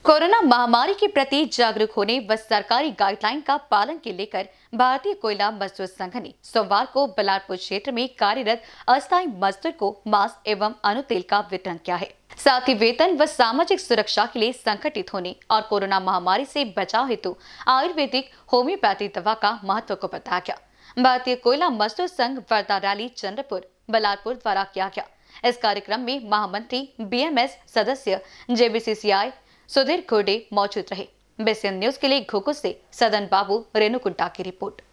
Corona महामारी के प्रति जागरूक होने व सरकारी गाइडलाइन का पालन के लेकर भारतीय कोयला मजदूर संघ ने सोमवार को बलारपुर क्षेत्र में कार्यरत अस्थायी मजदूर को मास्क एवं अनुतेल का वितरण किया है। साथ ही वेतन व सामाजिक सुरक्षा के लिए संगठित होने और कोरोना महामारी से बचाव हेतु आयुर्वेदिक होम्योपैथी दवा का महत्व को बताया गया। भारतीय कोयला मजदूर संघ वर्धा रैली चंद्रपुर बलारपुर द्वारा किया गया। इस कार्यक्रम में महामंत्री BMS सदस्य JBCCI सुधीर खोडे मौजूद रहे। BCN न्यूज के लिए घोघू से सदन बाबू रेणुकुंटा की रिपोर्ट।